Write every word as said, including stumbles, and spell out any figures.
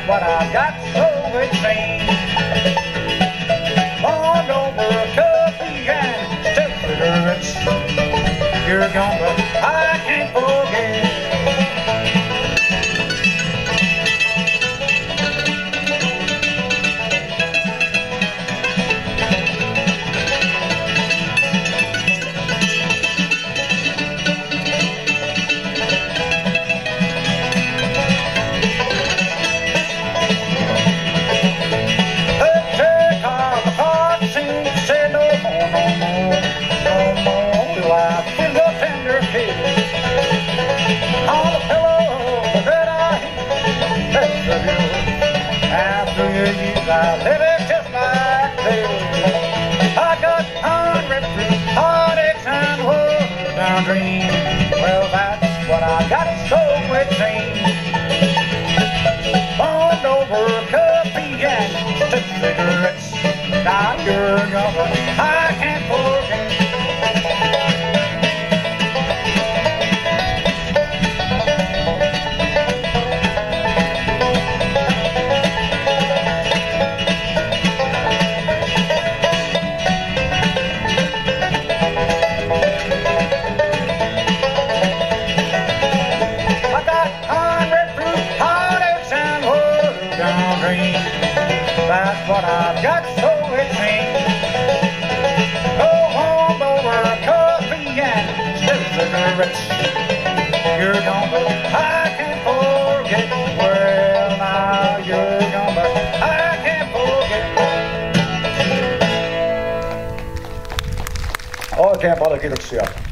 what I got, so it seems. Bond over coffee and still cigarettes. You're gone, but I can't forget. I live it just like this. I got hundred through heartaches and woes down dreams. Well, that's what I got, so it seems. Bond over coffee and stick cigarettes. Now you're gone, I can't forget. That's what I've got, so it seems. Go home over coffee and still cigarettes. You're gone, but I can't forget. Well, now you're gone, but I can't forget. Oikein paljon kiitoksia.